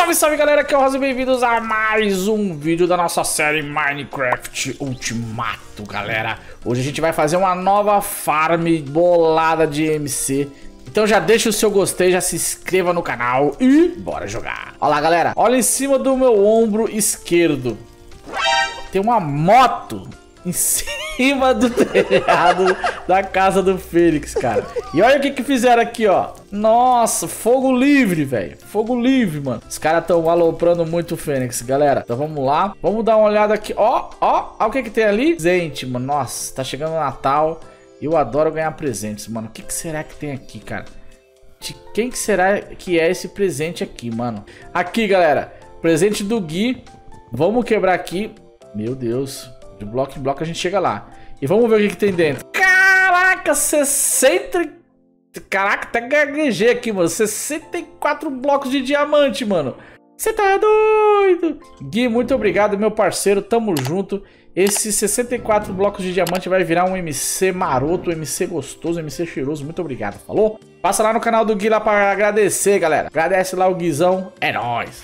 Salve, salve galera, aqui é o Rosa e bem-vindos a mais um vídeo da nossa série Minecraft Ultimato, galera. Hoje a gente vai fazer uma nova farm bolada de MC. Então já deixa o seu gostei, já se inscreva no canal e bora jogar. Olha lá, galera, olha em cima do meu ombro esquerdo. Tem uma moto em cima do telhado da casa do Fênix, cara. E olha o que fizeram aqui, ó. Nossa, fogo livre, velho. Fogo livre, mano. Os caras estão aloprando muito o Fênix, galera. Então vamos lá. Vamos dar uma olhada aqui. Ó, ó. Olha o que tem ali. Presente, mano. Nossa, tá chegando o Natal. Eu adoro ganhar presentes, mano. O que será que tem aqui, cara? De quem que será que é esse presente aqui, mano? Aqui, galera. Presente do Gui. Vamos quebrar aqui. Meu Deus. De bloco em bloco a gente chega lá. E vamos ver o que tem dentro. Caraca, 60... Caraca, até gaguejei aqui, mano. 64 blocos de diamante, mano. Você tá doido? Gui, muito obrigado, meu parceiro. Tamo junto. Esses 64 blocos de diamante vai virar um MC maroto, um MC gostoso, um MC cheiroso. Muito obrigado, falou? Passa lá no canal do Gui lá pra agradecer, galera. Agradece lá o Guizão. É nóis.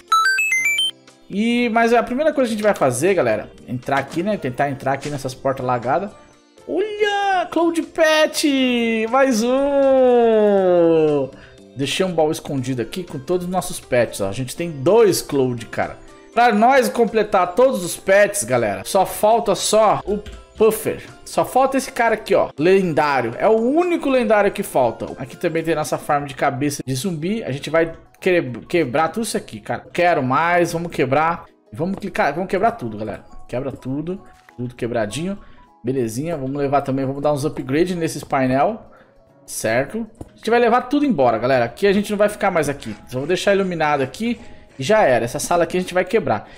Mas a primeira coisa que a gente vai fazer, galera, entrar aqui, né? Tentar entrar aqui nessas portas lagadas. Olha! Cloud Pet! Mais um! Deixei um baú escondido aqui com todos os nossos pets, ó. A gente tem 2 Cloud, cara. Pra nós completar todos os pets, galera, só falta o Puffer. Só falta esse cara aqui, ó. Lendário. É o único lendário que falta. Aqui também tem nossa farm de cabeça de zumbi. A gente vai quebrar tudo isso aqui, cara. Quero mais, vamos quebrar. Vamos clicar, vamos quebrar tudo, galera. Quebra tudo, tudo quebradinho. Belezinha, vamos levar também, vamos dar uns upgrades nesses painel. Certo? A gente vai levar tudo embora, galera. Aqui a gente não vai ficar mais aqui. Só vou deixar iluminado aqui e já era. Essa sala aqui a gente vai quebrar.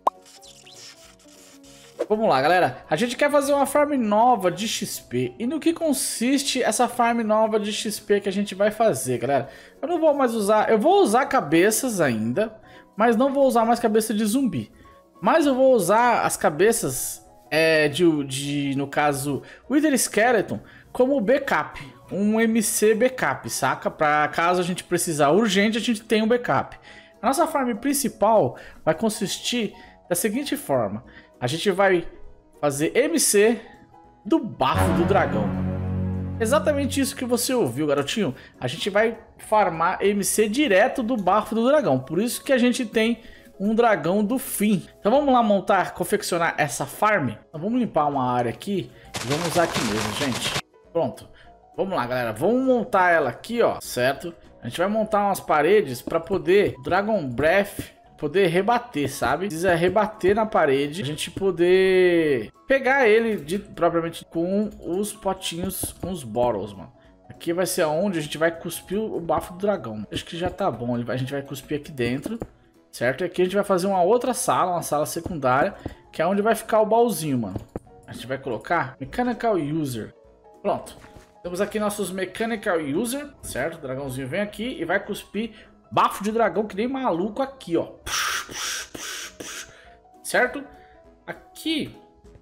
Vamos lá, galera. A gente quer fazer uma farm nova de XP. E no que consiste essa farm nova de XP que a gente vai fazer, galera? Eu não vou mais usar... Eu vou usar cabeças ainda, mas não vou usar mais cabeça de zumbi. Mas eu vou usar as cabeças no caso, Wither Skeleton como backup. Um MC backup, saca? Pra caso a gente precisar urgente, a gente tem um backup. A nossa farm principal vai consistir da seguinte forma. A gente vai fazer MC do bafo do dragão. Exatamente isso que você ouviu, garotinho. A gente vai farmar MC direto do bafo do dragão. Por isso que a gente tem um dragão do fim. Então vamos lá montar, confeccionar essa farm. Então vamos limpar uma área aqui e vamos usar aqui mesmo, gente. Pronto. Vamos lá, galera. Vamos montar ela aqui, ó. Certo? A gente vai montar umas paredes para poder Dragon Breath poder rebater, sabe? Precisa rebater na parede, a gente poder pegar ele propriamente com os potinhos, com os bottles, mano. Aqui vai ser onde a gente vai cuspir o bafo do dragão. Acho que já tá bom, a gente vai cuspir aqui dentro, certo? E aqui a gente vai fazer uma outra sala, uma sala secundária, que é onde vai ficar o baúzinho, mano. A gente vai colocar Mechanical User. Pronto. Temos aqui nossos Mechanical User, certo? O dragãozinho vem aqui e vai cuspir bafo de dragão que nem maluco aqui, ó. Certo? Aqui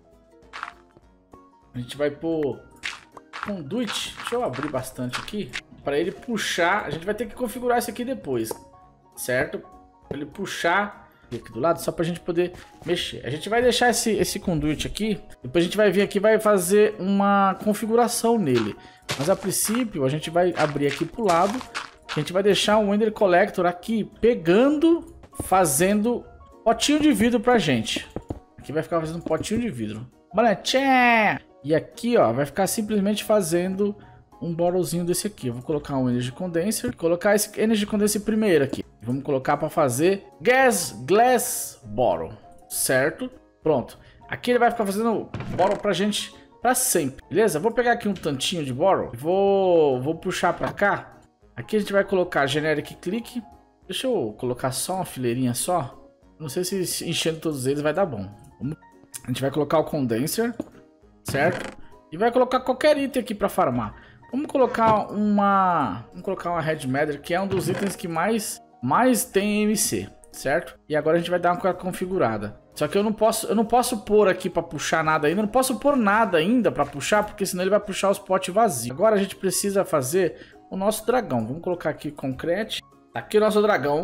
a gente vai pôr conduit. Deixa eu abrir bastante aqui para ele puxar. A gente vai ter que configurar isso aqui depois, certo? Para ele puxar aqui do lado, só para a gente poder mexer. A gente vai deixar esse conduit aqui. Depois a gente vai vir aqui e vai fazer uma configuração nele. Mas a princípio a gente vai abrir aqui pro lado. A gente vai deixar um Ender Collector aqui pegando, fazendo potinho de vidro pra gente. Aqui vai ficar fazendo um potinho de vidro. Tchê! E aqui, ó, vai ficar simplesmente fazendo um bottlezinho desse aqui. Eu vou colocar um Energy Condenser. Colocar esse Energy Condenser primeiro aqui. Vamos colocar para fazer Glass Bottle, certo? Pronto. Aqui ele vai ficar fazendo bottle pra gente pra sempre, beleza? Vou pegar aqui um tantinho de bottle. Vou puxar pra cá. Aqui a gente vai colocar Generic Click. Deixa eu colocar só uma fileirinha só. Não sei se enchendo todos eles vai dar bom. A gente vai colocar o Condenser, certo? E vai colocar qualquer item aqui para farmar. Vamos colocar uma Red Matter, que é um dos itens que mais tem MC, certo? E agora a gente vai dar uma configurada. Só que eu não posso pôr aqui para puxar nada ainda. Eu não posso pôr nada ainda para puxar, porque senão ele vai puxar os potes vazios. Agora a gente precisa fazer o nosso dragão. Vamos colocar aqui concrete. Aqui o nosso dragão.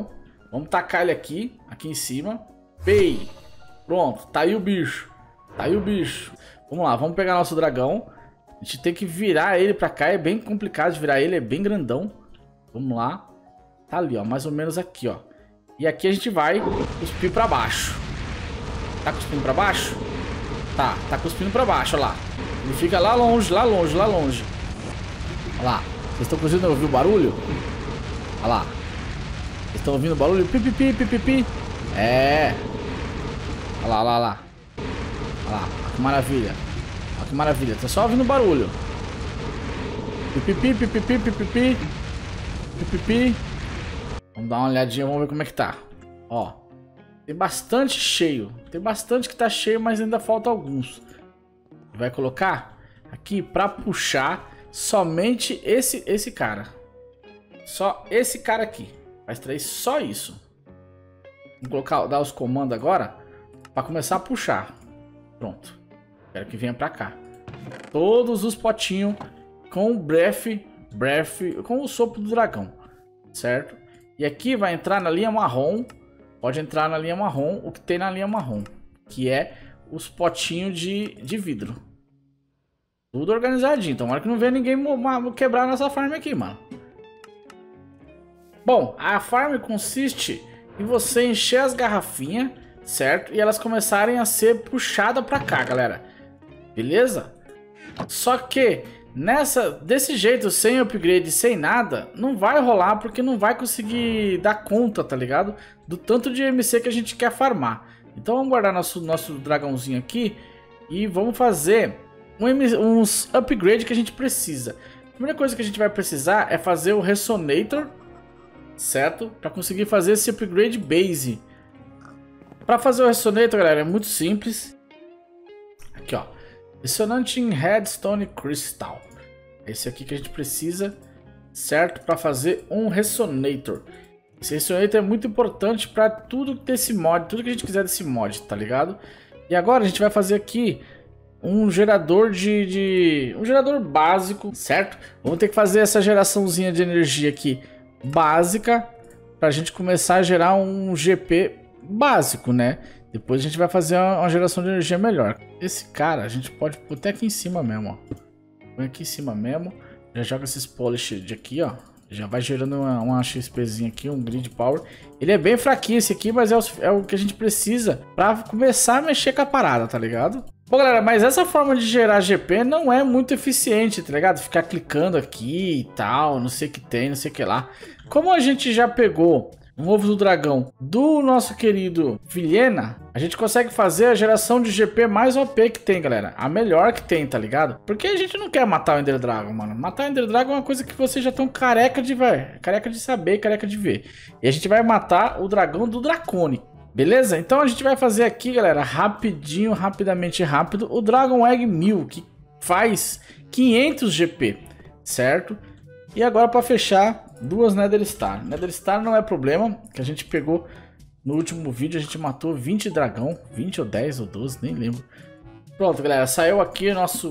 Vamos tacar ele aqui em cima. Pei. Pronto, tá aí o bicho. Tá aí o bicho. Vamos lá, vamos pegar nosso dragão. A gente tem que virar ele pra cá. É bem complicado de virar ele, é bem grandão. Vamos lá. Tá ali, ó, mais ou menos aqui, ó. E aqui a gente vai cuspir pra baixo. Tá cuspindo pra baixo? Tá cuspindo pra baixo, ó lá. Ele fica lá longe, lá longe, lá longe. Ó lá. Vocês estão conseguindo ouvir o barulho? Ó lá. Vocês estão ouvindo o barulho? Pipipi, pipipi. É. Ó lá, ó lá, ó lá. Ó lá, ó que maravilha. Ó que maravilha. Tá só ouvindo o barulho. Pipipi, pipipi, pipipi. Pipipi. Vamos dar uma olhadinha, vamos ver como é que tá. Ó. Tem bastante cheio. Tem bastante que tá cheio, mas ainda falta alguns. Vai colocar aqui pra puxar somente esse cara. Só esse cara aqui. Vai extrair só isso. Vou colocar, dar os comandos agora pra começar a puxar. Pronto. Quero que venha pra cá. Todos os potinhos com o breath, com o sopro do dragão. Certo? E aqui vai entrar na linha marrom. Pode entrar na linha marrom o que tem na linha marrom. Que é os potinhos de vidro. Tudo organizadinho. Tomara que não venha ninguém quebrar a nossa farm aqui, mano. Bom, a farm consiste em você encher as garrafinhas, certo? E elas começarem a ser puxadas pra cá, galera. Beleza? Só que desse jeito, sem upgrade, sem nada, não vai rolar porque não vai conseguir dar conta, tá ligado? Do tanto de MC que a gente quer farmar. Então vamos guardar nosso dragãozinho aqui e vamos fazer uns upgrade que a gente precisa. A primeira coisa que a gente vai precisar é fazer o Resonator, certo? Para conseguir fazer esse upgrade base. Para fazer o Resonator, galera, é muito simples. Aqui, ó. Resonant Headstone Crystal. Esse aqui que a gente precisa, certo? Para fazer um Resonator. Esse Resonator é muito importante para tudo desse mod, tudo que a gente quiser desse mod, tá ligado? E agora a gente vai fazer aqui um gerador um gerador básico, certo? Vamos ter que fazer essa geraçãozinha de energia aqui básica pra gente começar a gerar um GP básico, né? Depois a gente vai fazer uma geração de energia melhor. Esse cara a gente pode pôr até aqui em cima mesmo, ó. Põe aqui em cima mesmo. Já joga esses polished aqui, ó. Já vai gerando uma XPzinha aqui, um grid power. Ele é bem fraquinho esse aqui, mas é o que a gente precisa pra começar a mexer com a parada, tá ligado? Bom, galera, mas essa forma de gerar GP não é muito eficiente, tá ligado? Ficar clicando aqui e tal, não sei o que tem, não sei o que lá. Como a gente já pegou um ovo do dragão do nosso querido Vilhena, a gente consegue fazer a geração de GP mais OP que tem, galera. A melhor que tem, tá ligado? Porque a gente não quer matar o Ender Dragon, mano. Matar o Ender Dragon é uma coisa que vocês já estão careca de saber, careca de ver. E a gente vai matar o dragão do Dracone. Beleza? Então a gente vai fazer aqui, galera, rapidamente rápido, o Dragon Egg 1000, que faz 500 GP, certo? E agora para fechar, duas Nether Star. Nether Star não é problema, que a gente pegou no último vídeo, a gente matou 20 dragão, 20 ou 10 ou 12, nem lembro. Pronto, galera, saiu aqui o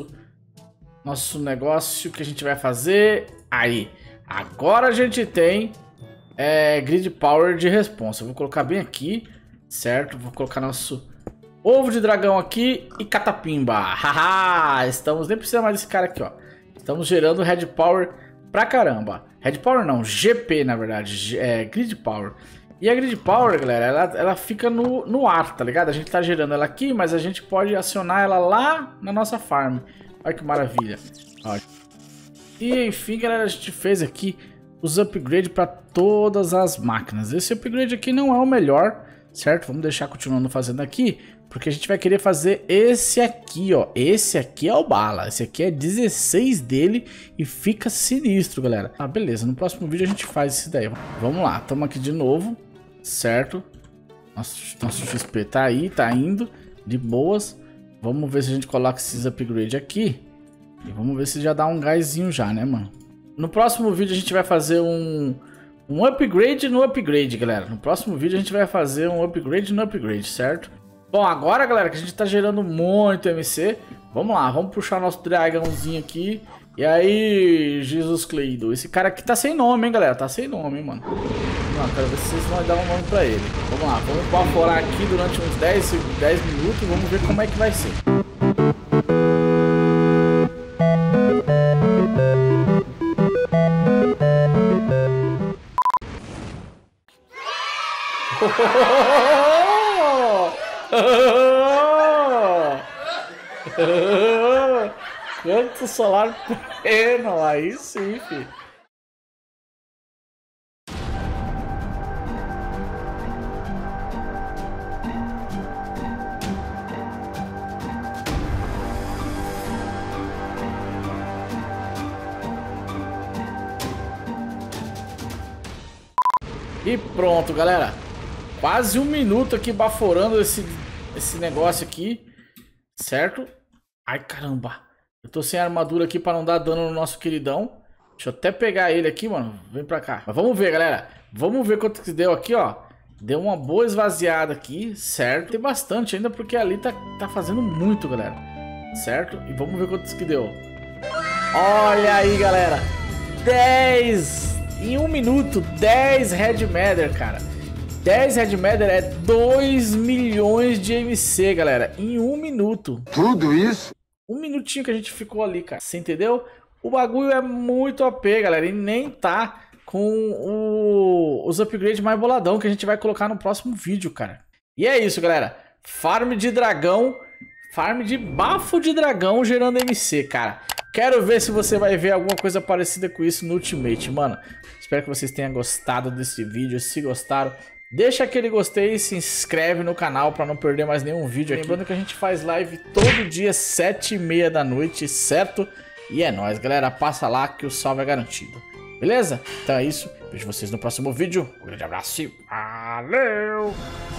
nosso negócio que a gente vai fazer. Aí, agora a gente tem Grid Power de responsa. Eu vou colocar bem aqui. Certo, vou colocar nosso ovo de dragão aqui e catapimba. Haha, nem precisa mais desse cara aqui, ó. Estamos gerando Red Power pra caramba. Red Power não, GP na verdade, Grid Power. E a Grid Power, galera, ela fica no ar, tá ligado? A gente tá gerando ela aqui, mas a gente pode acionar ela lá na nossa farm. Olha que maravilha. Olha. E enfim, galera, a gente fez aqui os upgrades para todas as máquinas. Esse upgrade aqui não é o melhor, certo? Vamos deixar continuando fazendo aqui, porque a gente vai querer fazer esse aqui, ó. Esse aqui é o bala. Esse aqui é 16 dele e fica sinistro, galera. Ah, beleza. No próximo vídeo a gente faz esse daí. Vamos lá. Estamos aqui de novo, certo? Nosso XP tá aí, tá indo de boas. Vamos ver se a gente coloca esses upgrades aqui. E vamos ver se já dá um gásinho já, né, mano? No próximo vídeo a gente vai fazer um upgrade no upgrade, galera. No próximo vídeo a gente vai fazer um upgrade no upgrade, certo? Bom, agora, galera, que a gente tá gerando muito MC, vamos lá, vamos puxar nosso dragãozinho aqui E aí, Jesus Cleido? Esse cara aqui tá sem nome, hein, galera? Tá sem nome, hein, mano? Não, quero ver se vocês vão dar um nome pra ele. Vamos lá, vamos baforar aqui durante uns 10 minutos. Vamos ver como é que vai ser. Quanto solar pleno, aí sim, filho. E pronto, galera. Quase um minuto aqui baforando esse negócio aqui, certo? Ai, caramba. Eu tô sem armadura aqui pra não dar dano no nosso queridão. Deixa eu até pegar ele aqui, mano. Vem pra cá. Mas vamos ver, galera. Vamos ver quanto que deu aqui, ó. Deu uma boa esvaziada aqui, certo? Tem bastante ainda, porque ali tá fazendo muito, galera. Certo? E vamos ver quanto que deu. Olha aí, galera. 10... Em um minuto, 10 Red Matter, cara. 10 Red Matter é 2 milhões de MC, galera. Em um minuto. Tudo isso? Um minutinho que a gente ficou ali, cara. Você entendeu? O bagulho é muito OP, galera. E nem tá com os upgrades mais boladão que a gente vai colocar no próximo vídeo, cara. E é isso, galera. Farm de dragão. Farm de bafo de dragão gerando MC, cara. Quero ver se você vai ver alguma coisa parecida com isso no Ultimate, mano. Espero que vocês tenham gostado desse vídeo. Se gostaram, deixa aquele gostei e se inscreve no canal para não perder mais nenhum vídeo aqui. Lembrando que a gente faz live todo dia 7h30 da noite, certo? E é nóis, galera. Passa lá que o salve é garantido. Beleza? Então é isso. Vejo vocês no próximo vídeo. Um grande abraço e valeu!